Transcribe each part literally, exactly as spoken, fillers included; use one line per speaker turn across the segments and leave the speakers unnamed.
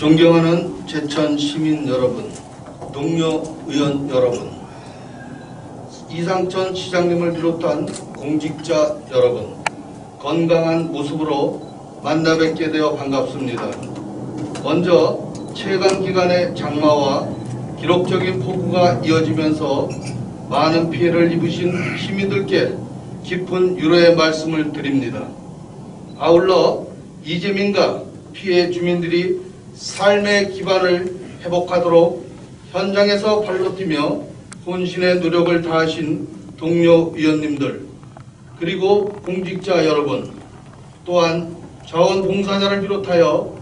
존경하는 제천 시민 여러분, 동료 의원 여러분, 이상천 시장님을 비롯한 공직자 여러분, 건강한 모습으로 만나 뵙게 되어 반갑습니다. 먼저 최강기간의 장마와 기록적인 폭우가 이어지면서 많은 피해를 입으신 시민들께 깊은 위로의 말씀을 드립니다. 아울러 이재민과 피해 주민들이 삶의 기반을 회복하도록 현장에서 발로 뛰며 혼신의 노력을 다하신 동료 의원님들, 그리고 공직자 여러분, 또한 자원봉사자를 비롯하여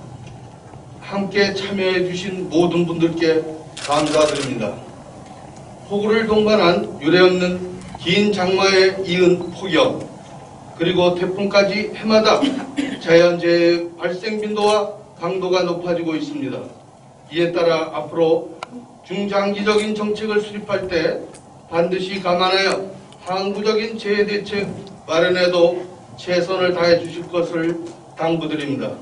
함께 참여해 주신 모든 분들께 감사드립니다. 폭우를 동반한 유례없는 긴 장마에 이은 폭염, 그리고 태풍까지 해마다 자연재해의 발생 빈도와 강도가 높아지고 있습니다. 이에 따라 앞으로 중장기적인 정책을 수립할 때 반드시 감안하여 항구적인 재해대책 마련에도 최선을 다해 주실 것을 당부드립니다.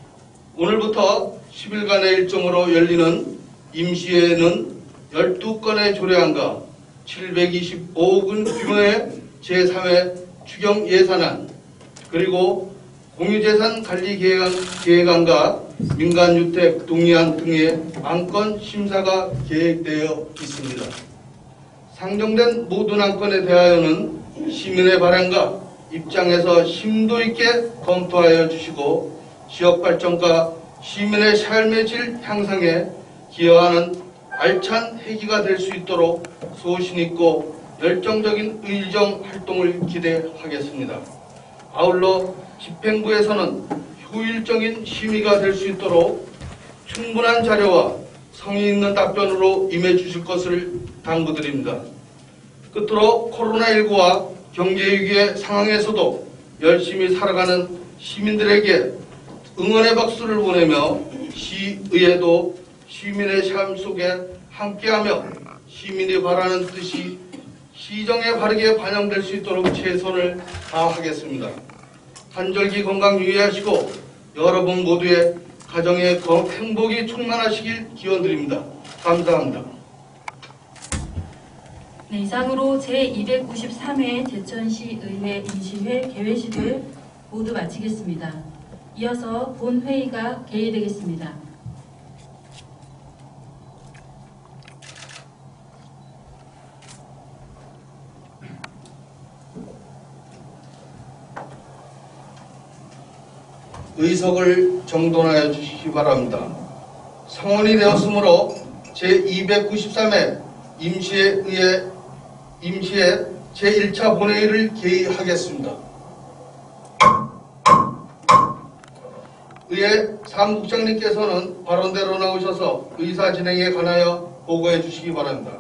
오늘부터 십 일간의 일정으로 열리는 임시회에는 열두 건의 조례안과 칠백이십오억 원 규모의 제삼 회 추경 예산안, 그리고 공유재산 관리 계획안과 민간주택 동의안 등의 안건 심사가 계획되어 있습니다. 상정된 모든 안건에 대하여는 시민의 바람과 입장에서 심도 있게 검토하여 주시고 지역 발전과 시민의 삶의 질 향상에 기여하는 알찬 회기가 될 수 있도록 소신 있고 열정적인 의정 활동을 기대하겠습니다. 아울러 집행부에서는 효율적인 심의가 될 수 있도록 충분한 자료와 성의 있는 답변으로 임해 주실 것을 당부드립니다. 끝으로 코로나십구와 경제위기의 상황에서도 열심히 살아가는 시민들에게 응원의 박수를 보내며 시의회도 시민의 삶 속에 함께하며 시민이 바라는 뜻이 시정에 바르게 반영될 수 있도록 최선을 다하겠습니다. 한절기 건강 유의하시고 여러분 모두의 가정의 행복이 충만하시길 기원드립니다. 감사합니다.
네, 이상으로 제이백구십삼 회 제천시의회 임시회 개회식을 모두 마치겠습니다. 이어서 본회의가 개의되겠습니다.
의석을 정돈하여 주시기 바랍니다. 성원이 되었으므로 제이백구십삼 회 임시회, 임시회 제일 차 본회의를 개의하겠습니다. 의회 사무국장님께서는 발언대로 나오셔서 의사 진행에 관하여 보고해 주시기 바랍니다.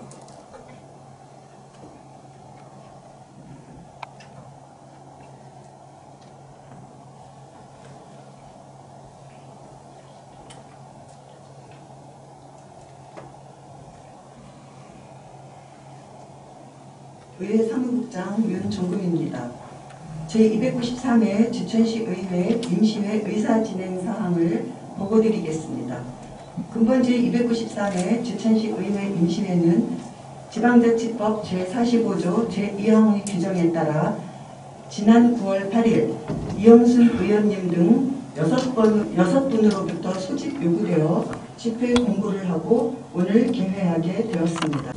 의회 사무국장 윤종금입니다. 제이백구십삼 회 제천시의회 임시회 의사진행사항을 보고드리겠습니다. 근본 제이백구십삼 회 제천시의회 임시회는 지방자치법 제사십오 조 제이 항의 규정에 따라 지난 구월 팔 일 이영순 의원님 등 여섯 번, 여섯 분으로부터 소집 요구되어 집회 공고를 하고 오늘 개회하게 되었습니다.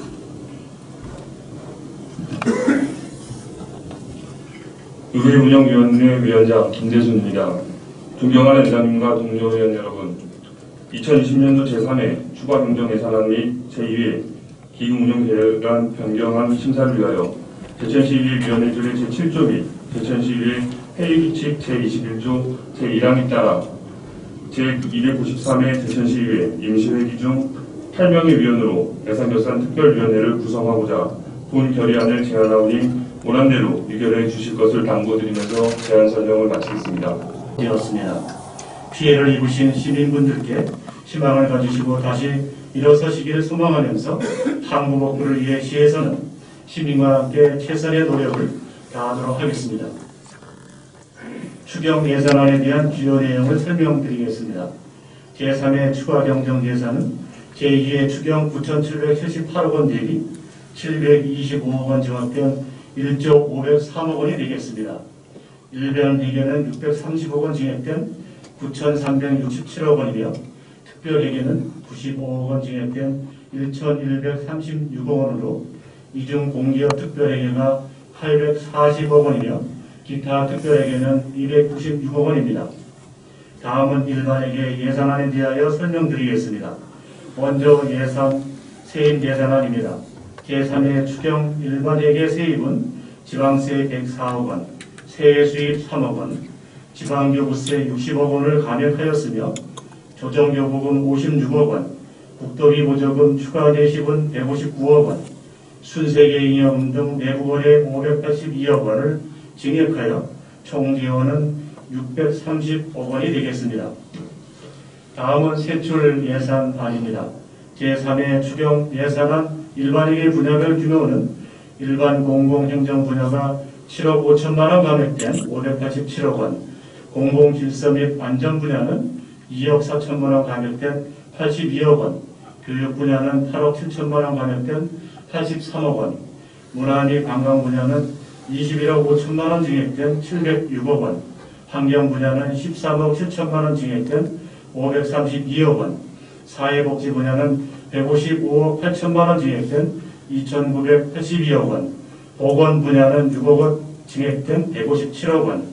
의회 운영위원회 위원장 김대순입니다. 존경하는 의장님과 동료 의원 여러분, 이천이십 년도 제삼 회 추가행정예산안 및 제이 회 기금운영계획안 변경안 심사를 위하여 제천시의회 위원회조례 제칠 조 및 제천시의회 회의규칙 제이십일 조 제일 항에 따라 제이백구십삼 회 제천시의회 임시회기 중 팔 명의 위원으로 예산결산 특별위원회를 구성하고자 본 결의안을 제안하오니 원안대로 의결해 주실 것을 당부드리면서 제안 설명을 마치겠습니다.
되었습니다. 피해를 입으신 시민분들께 희망을 가지시고 다시 일어서시기를 소망하면서 항구 복구를 위해 시에서는 시민과 함께 최선의 노력을 다하도록 하겠습니다. 추경 예산안에 대한 주요 내용을 설명드리겠습니다. 제삼 회 추가 경정 예산은 제이 회 추경 구천칠백칠십팔억 원 대비 칠백이십오억 원 증액된 일조 오백삼억 원이 되겠습니다. 일반 회계는 육백삼십억 원 증액된 구천삼백육십칠억 원이며 특별회계는 구십오억 원 증액된 천일백삼십육억 원으로 이중 공기업 특별회계가 팔백사십억 원이며 기타 특별회계는 이백구십육억 원입니다. 다음은 일반회계 예산안에 대하여 설명드리겠습니다. 먼저 예산 세입 예산안입니다. 제삼 회 추경 일반회계 세입은 지방세 백사억 원, 세수입 삼억 원, 지방교부세 육십억 원을 감액하였으며 조정교부금 오십육억 원, 국도비 보조금 추가 대시분 백오십구억 원, 순세계잉여금 등 내부거래 오백팔십이억 원을 증액하여 총 지원은 육백삼십억 원이 되겠습니다. 다음은 세출 예산안입니다. 제삼 회 추경 예산안 일반회계 분야별 규모는 일반 공공행정 분야가 칠억 오천만 원 감액된 오백팔십칠억 원, 공공질서 및 안전 분야는 이억 사천만 원 감액된 팔십이억 원, 교육 분야는 팔억 칠천만 원 감액된 팔십삼억 원, 문화 및 관광 분야는 이십일억 오천만 원 증액된 칠백육억 원, 환경 분야는 십삼억 칠천만 원 증액된 오백삼십이억 원, 사회복지 분야는 백오십오억 팔천만 원 증액된 이천구백팔십이억 원, 보건 분야는 육억 원 증액된 백오십칠억 원,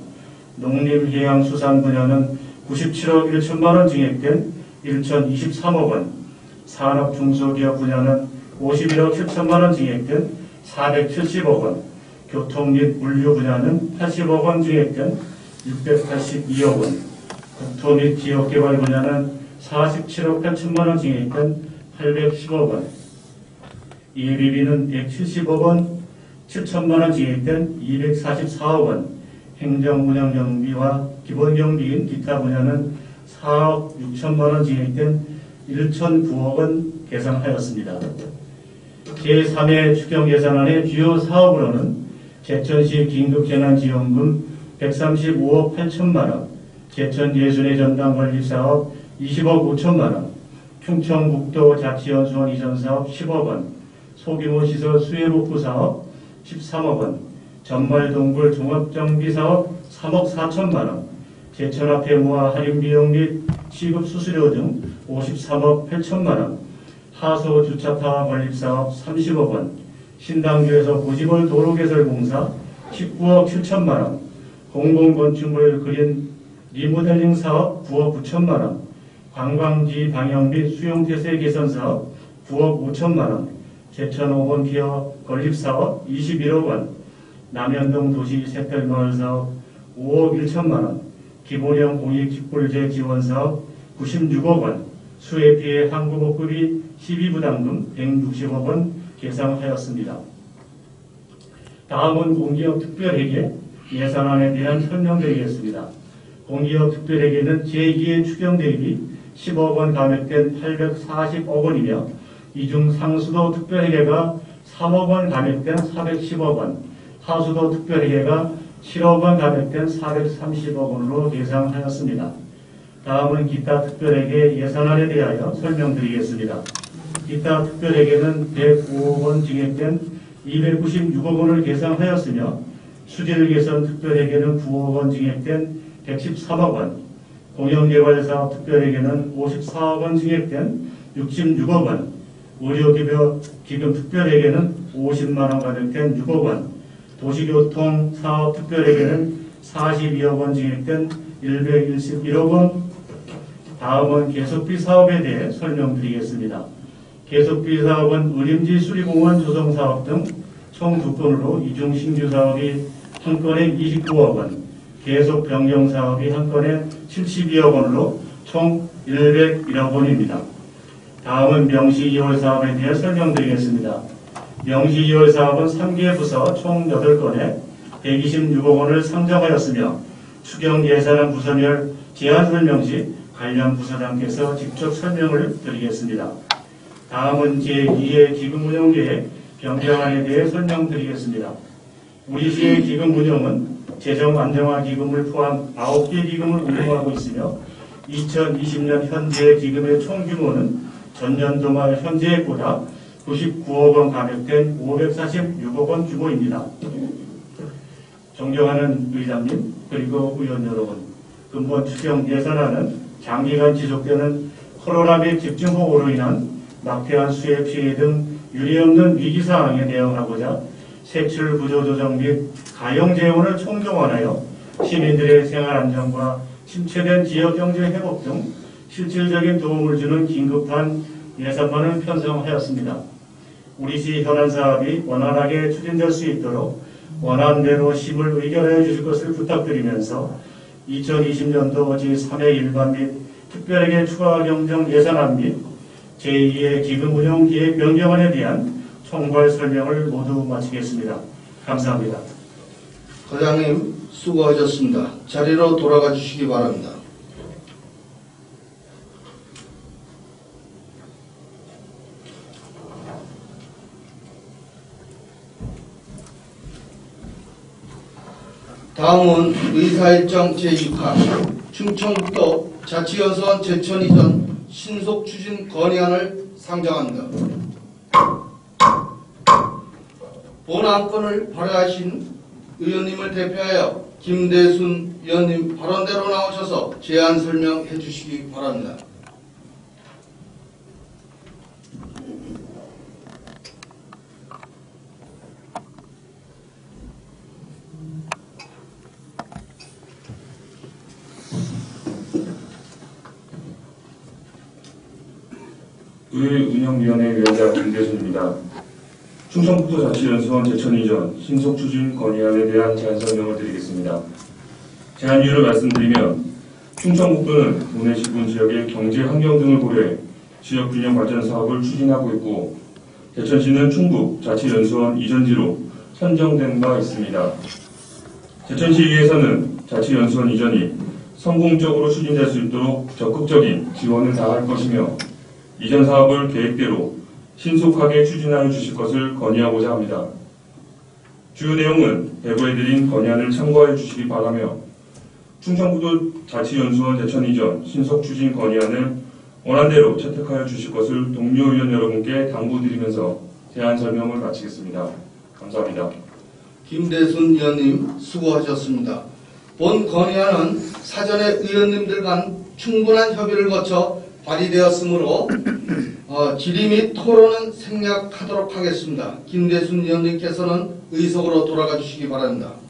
농림해양수산 분야는 구십칠억 일천만 원 증액된 천이십삼억 원, 산업중소기업 분야는 오십일억 칠천만 원 증액된 사백칠십억 원, 교통 및 물류 분야는 팔십억 원 증액된 육백팔십이억 원, 국토 및 지역개발 분야는 사십칠억 팔천만 원 증액된 팔백십억 원, 예비비는 백칠십억 원 칠천만 원 증액된 이백사십사억 원, 행정운영경비와 기본경비인 기타 분야는 사억 육천만 원 증액된 천구억 원 계산하였습니다. 제삼 회 추경 예산안의 주요 사업으로는 제천시 긴급재난지원금 백삼십오억 팔천만 원, 제천예술의 전당 건립사업 이십억 오천만 원, 충청북도자치연수원 이전사업 십억 원, 소규모 시설 수해복구 사업 십삼억 원, 전말동굴 종합정비사업 삼억 사천만 원, 제천화폐모와 할인비용 및 시급수수료 등 오십삼억 팔천만 원, 하소주차타 건립사업 삼십억 원, 신당교에서 고지벌 도로개설공사 십구억 칠천만 원, 공공건축물 그린 리모델링 사업 구억 구천만 원, 관광지 방역 및 수용태세 개선 사업 구억 오천만 원, 제천오번 피어 건립사업 이십일억 원, 남현동 도시 샛별마을 사업 오억 일천만 원, 기본형 공익직불제 지원사업 구십육억 원, 수해피해 항구복구비 십이부담금 백육십억 원 계상하였습니다. 다음은 공기업 특별회계 예산안에 대한 설명드리겠습니다. 공기업 특별회계는 제이 회 추경 대비 십억 원 감액된 팔백사십억 원이며 이중 상수도 특별회계가 삼억 원 감액된 사백십억 원, 하수도 특별회계가 칠억 원 감액된 사백삼십억 원으로 계상하였습니다. 다음은 기타 특별회계 예산안에 대하여 설명드리겠습니다. 기타 특별회계는 백오억 원 증액된 이백구십육억 원을 계상하였으며 수질 개선 특별회계는 구억 원 증액된 백십삼억 원, 공영개발사업 특별회계는 오십사억 원 증액된 육십육억 원, 의료기금 특별회계는 오십만 원 감액된 육억 원, 도시교통사업 특별회계는 사십이억 원 증액된 백일십일억 원. 다음은 계속비 사업에 대해 설명드리겠습니다. 계속비 사업은 의림지 수리공원 조성사업 등 총 두 건으로 이중 신규 사업이 한 건에 이십구억 원, 계속 변경 사업이 한 건에 칠십이억 원으로 총 백일억 원입니다. 다음은 명시 이월 사업에 대해 설명드리겠습니다. 명시 이월 사업은 삼 개 부서 총 여덟 건에 백이십육억 원을 상정하였으며 추경 예산안 부서별 제안 설명 시 관련 부서장께서 직접 설명을 드리겠습니다. 다음은 제이 회 기금운용계획 변경안에 대해 설명드리겠습니다. 우리 시의 기금운용은 재정안정화 기금을 포함 아홉 개 기금을 운용하고 있으며 이천이십 년 현재 기금의 총 규모는 전년도 말 현재액보다 구십구억 원 감액된 오백사십육억 원 규모입니다. 존경하는 의장님 그리고 의원 여러분, 근본 추경 예산안은 장기간 지속되는 코로나 및 집중호우로 인한 막대한 수해 피해 등 유례없는 위기 상황에 대응하고자 세출 구조 조정 및 가용 재원을 총동원하여 시민들의 생활 안정과 침체된 지역 경제 회복 등 실질적인 도움을 주는 긴급한 예산만을 편성하였습니다. 우리시 현안 사업이 원활하게 추진될 수 있도록 원안대로 심을 의결해 주실 것을 부탁드리면서 이천이십 년도 제삼 회 일반 및 특별회계 추가 경정 예산안 및 제이의 기금운용 계획 변경안에 대한 총괄 설명을 모두 마치겠습니다. 감사합니다.
과장님 수고하셨습니다. 자리로 돌아가 주시기 바랍니다. 다음은 의사일정 제육 항 충청북도 자치연수원 제천 이전 신속 추진 건의안을 상정합니다. 본 안건을 발의하신 의원님을 대표하여 김대순 의원님 발언대로 나오셔서 제안 설명해 주시기 바랍니다.
의회 운영위원회 위원장 김대순입니다. 충청북도자치연수원 제천 이전 신속추진 건의안에 대한 제안 설명을 드리겠습니다. 제안 이유를 말씀드리면 충청북도는 도내 시군 지역의 경제 환경 등을 고려해 지역 균형 발전 사업을 추진하고 있고 제천시는 충북 자치연수원 이전지로 선정된 바 있습니다. 제천시의회에서는 자치연수원 이전이 성공적으로 추진될 수 있도록 적극적인 지원을 다할 것이며 이전 사업을 계획대로 신속하게 추진하여 주실 것을 건의하고자 합니다. 주요 내용은 배부해드린 건의안을 참고하여 주시기 바라며 충청북도 자치연수원 제천 이전 신속추진 건의안을 원안대로 채택하여 주실 것을 동료 의원 여러분께 당부드리면서 제안 설명을 마치겠습니다. 감사합니다.
김대순 의원님 수고하셨습니다. 본 건의안은 사전에 의원님들 간 충분한 협의를 거쳐 발의되었으므로 어, 질의 및 토론은 생략하도록 하겠습니다. 김대순 의원님께서는 의석으로 돌아가 주시기 바랍니다.